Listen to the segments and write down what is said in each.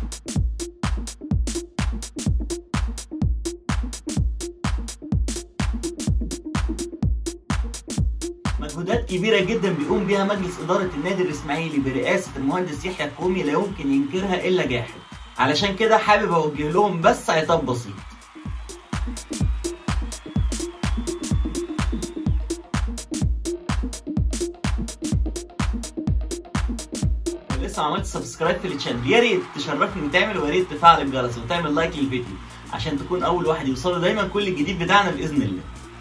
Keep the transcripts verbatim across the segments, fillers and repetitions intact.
مجهودات كبيرة جدا بيقوم بيها مجلس إدارة النادي الإسماعيلي برئاسة المهندس يحيى الكومي لا يمكن ينكرها إلا جاحد، علشان كده حابب أوجه لهم بس عتاب بسيط. لسه ما عملتش سبسكرايب في الشانل، يا ريت تشرفني وتعمل، ويا ريت تفعل الجرس وتعمل لايك للفيديو عشان تكون أول واحد يوصله دايما كل الجديد بتاعنا بإذن الله.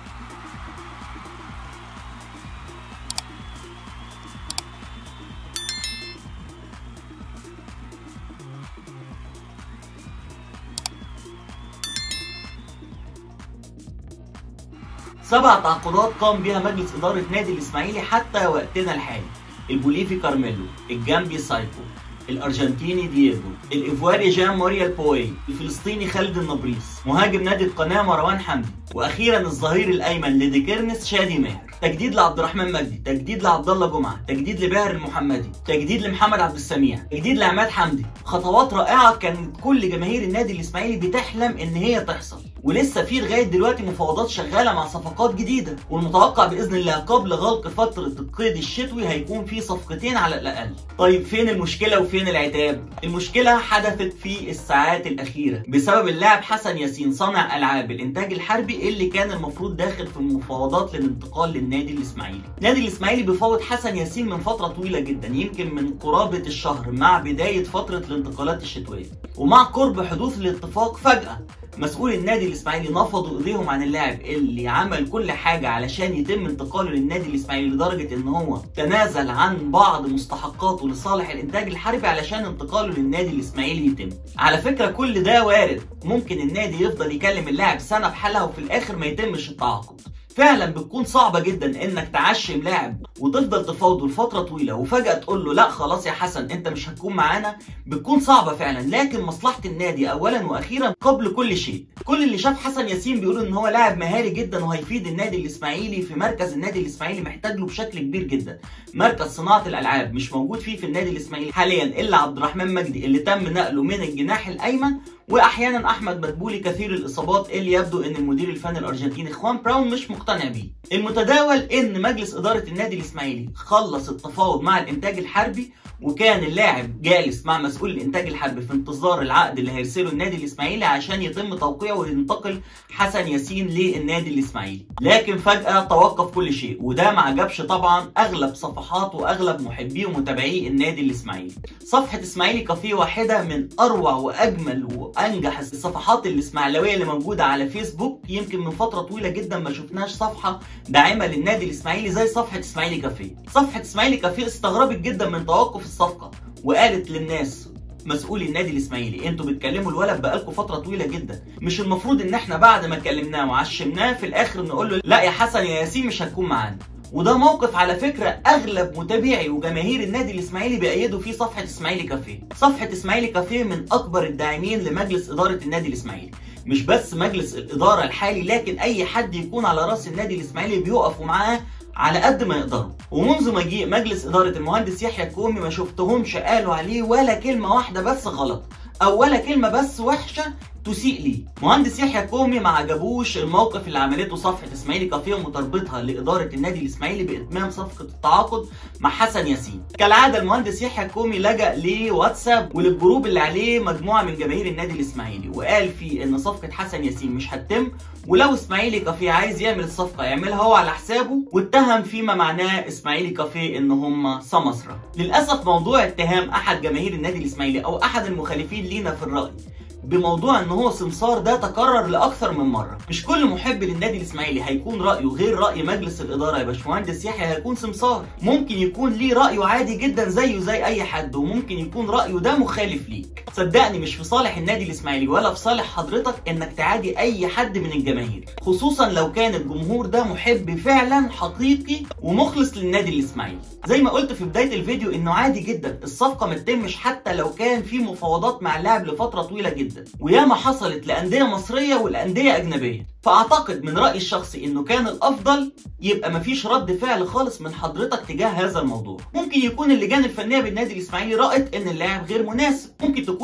سبع تعاقدات قام بها مجلس إدارة نادي الإسماعيلي حتى وقتنا الحالي: البوليفي كارميلو، الجامبي سايكو، الأرجنتيني دييجو، الإيفواري جان موريال بوي، الفلسطيني خالد النبريس، مهاجم نادي القناة مروان حمدي، وأخيرا الظهير الأيمن لديكيرنس شادي ماهر. تجديد لعبد الرحمن مجدي، تجديد لعبد الله جمعة، تجديد لباهر المحمدي، تجديد لمحمد عبد السميع، تجديد لعماد حمدي. خطوات رائعة كانت كل جماهير النادي الإسماعيلي بتحلم إن هي تحصل، ولسه في لغاية دلوقتي مفاوضات شغالة مع صفقات جديدة، والمتوقع بإذن الله قبل غلق فترة القيد الشتوي هيكون في صفقتين على الأقل. طيب فين المشكلة وفين العتاب؟ المشكلة حدثت في الساعات الأخيرة بسبب اللاعب حسن ياسين صانع ألعاب الإنتاج الحربي اللي كان المفروض داخل في المفاوضات للانتقال للنادي الإسماعيلي. النادي الإسماعيلي بيفاوض حسن ياسين من فترة طويلة جدا، يمكن من قرابة الشهر مع بداية فترة الانتقالات الشتوية، ومع قرب حدوث الاتفاق فجأة مسؤول النادي الإسماعيلي نفضوا ايديهم عن اللاعب اللي عمل كل حاجة علشان يتم انتقاله للنادي الإسماعيلي، لدرجة ان هو تنازل عن بعض مستحقاته لصالح الانتاج الحربي علشان انتقاله للنادي الإسماعيلي يتم. على فكرة كل ده وارد، ممكن النادي يفضل يكلم اللاعب سنة بحالها وفي الآخر ما يتمش التعاقد. فعلا بتكون صعبة جدا انك تعشم لاعب وتفضل تفاوضه لفترة طويلة وفجأة تقول له لا خلاص يا حسن انت مش هتكون معانا، بتكون صعبة فعلا، لكن مصلحة النادي اولا واخيرا قبل كل شيء. كل اللي شاف حسن ياسين بيقولوا ان هو لاعب مهاري جدا وهيفيد النادي الاسماعيلي في مركز النادي الاسماعيلي محتاج له بشكل كبير جدا. مركز صناعة الالعاب مش موجود فيه في النادي الاسماعيلي حاليا الا عبد الرحمن مجدي اللي تم نقله من الجناح الايمن، واحيانا احمد مدبولي كثير الاصابات اللي يبدو ان المدير الفني الارجنتيني خوان براون مش مقتنع بيه. المتداول ان مجلس اداره النادي الاسماعيلي خلص التفاوض مع الانتاج الحربي، وكان اللاعب جالس مع مسؤول الانتاج الحربي في انتظار العقد اللي هيرسله النادي الاسماعيلي عشان يتم توقيعه وينتقل حسن ياسين للنادي الاسماعيلي. لكن فجاه توقف كل شيء، وده ما عجبش طبعا اغلب صفحات واغلب محبي ومتابعي النادي الاسماعيلي. صفحه اسماعيلي كافيه واحده من اروع واجمل وانجح الصفحات الاسماعيلاويه اللي موجوده على فيسبوك، يمكن من فتره طويله جدا ما شفناش صفحه داعمه للنادي الاسماعيلي زي صفحه اسماعيلي كافيه. صفحه اسماعيلي كافيه استغربت جدا من توقف الصفقه، وقالت للناس مسؤولي النادي الاسماعيلي انتوا بتكلموا الولد بقالكم فتره طويله جدا، مش المفروض ان احنا بعد ما كلمناه وعشمناه في الاخر نقول له لا يا حسن يا ياسين مش هتكون معانا. وده موقف على فكره اغلب متابعي وجماهير النادي الاسماعيلي بيأيدوا فيه صفحه اسماعيلي كافيه. صفحه اسماعيلي كافيه من اكبر الداعمين لمجلس اداره النادي الاسماعيلي، مش بس مجلس الاداره الحالي لكن اي حد يكون على راس النادي الاسماعيلي بيقفوا معاه على قد ما يقدروا. ومنذ مجيء مجلس اداره المهندس يحيى الكومي ما شفتهمش قالوا عليه ولا كلمه واحده بس غلط او ولا كلمه بس وحشه تسيء ليه. مهندس يحيى الكومي ما عجبوش الموقف اللي عملته صفحه اسماعيلي كافيه ومتربطها لاداره النادي الاسماعيلي باتمام صفقه التعاقد مع حسن ياسين. كالعاده المهندس يحيى الكومي لجأ لواتساب وللجروب اللي عليه مجموعه من جماهير النادي الاسماعيلي، وقال فيه ان صفقه حسن ياسين مش هتتم، ولو اسماعيلي كافيه عايز يعمل الصفقه يعملها هو على حسابه، واتهم فيما معناه اسماعيلي كافيه ان هم سمسره. للاسف موضوع اتهام احد جماهير النادي الاسماعيلي او احد المخالفين لينا في الراي بموضوع ان هو سمسار ده تكرر لاكثر من مره. مش كل محب للنادي الاسماعيلي هيكون رايه غير راي مجلس الاداره يا باشمهندس يحيى هيكون سمسار، ممكن يكون ليه رايه عادي جدا زيه زي اي حد، وممكن يكون رايه ده مخالف ليك. صدقني مش في صالح النادي الاسماعيلي ولا في صالح حضرتك انك تعادي اي حد من الجماهير، خصوصا لو كان الجمهور ده محب فعلا حقيقي ومخلص للنادي الاسماعيلي. زي ما قلت في بدايه الفيديو انه عادي جدا الصفقه ما تتمش حتى لو كان في مفاوضات مع اللاعب لفتره طويله جدا، وياما حصلت لانديه مصريه والانديه اجنبيه. فاعتقد من رايي الشخصي انه كان الافضل يبقى مفيش رد فعل خالص من حضرتك تجاه هذا الموضوع. ممكن يكون اللجان الفنيه بالنادي الاسماعيلي رأت ان اللاعب غير مناسب، ممكن تكون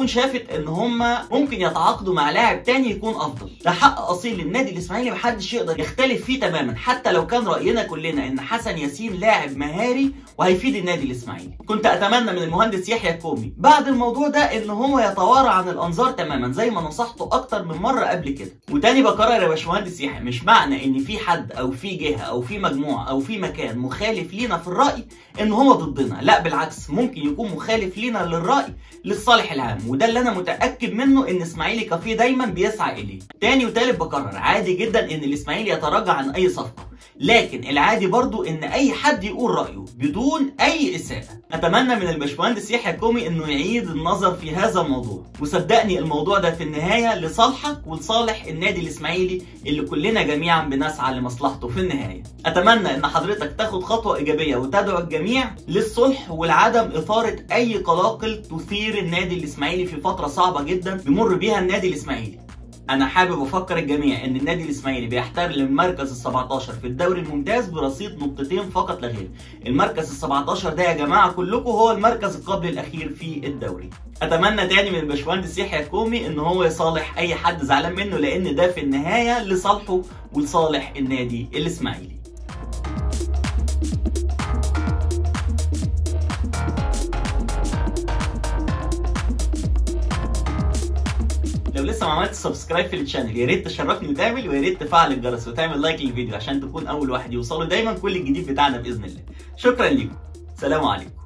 تكون شافت ان هم ممكن يتعاقدوا مع لاعب تاني يكون افضل. ده حق اصيل للنادي الاسماعيلي محدش يقدر يختلف فيه تماما، حتى لو كان راينا كلنا ان حسن ياسين لاعب مهاري وهيفيد النادي الاسماعيلي. كنت اتمنى من المهندس يحيى الكومي بعد الموضوع ده ان هو يتوارى عن الانظار تماما زي ما نصحته اكتر من مره قبل كده. وتاني بكرر يا باشمهندس يحيى، مش معنى ان في حد او في جهه او في مجموعه او في مكان مخالف لينا في الراي ان هو ضدنا، لا بالعكس، ممكن يكون مخالف لينا للراي للصالح العام، وده اللي انا متاكد منه ان اسماعيلي كافيه دايما بيسعى اليه. تاني وتالت بكرر، عادي جدا ان الاسماعيلي يتراجع عن اي صفقه، لكن العادي برضو ان اي حد يقول رايه بدون اي اساءه. اتمنى من الباشمهندس يحيى الكومي انه يعيد النظر في هذا الموضوع، وصدقني الموضوع ده في النهايه لصالحك ولصالح النادي الاسماعيلي اللي كلنا جميعا بنسعى لمصلحته في النهايه. اتمنى ان حضرتك تاخد خطوه ايجابيه وتدعو الجميع للصلح ولعدم اثاره اي قلاقل تثير النادي الاسماعيلي في فتره صعبه جدا بيمر بيها النادي الاسماعيلي. انا حابب افكر الجميع ان النادي الاسماعيلي بيحتل المركز السبعتاشر في الدوري الممتاز برصيد نقطتين فقط لا غير. المركز السبعتاشر ده يا جماعه كلكم هو المركز القبل الاخير في الدوري. اتمنى تاني من الباشمهندس يحيى الكومي ان هو يصالح اي حد زعلان منه، لان ده في النهايه لصالحه ولصالح النادي الاسماعيلي. لو لسه ما عملتش سبسكرايب في الشانل يا ريت تشرفني وتعمل، ويا ريت تفعل الجرس وتعمل لايك للفيديو عشان تكون اول واحد يوصله دايما كل الجديد بتاعنا باذن الله. شكرا لكم، سلام عليكم.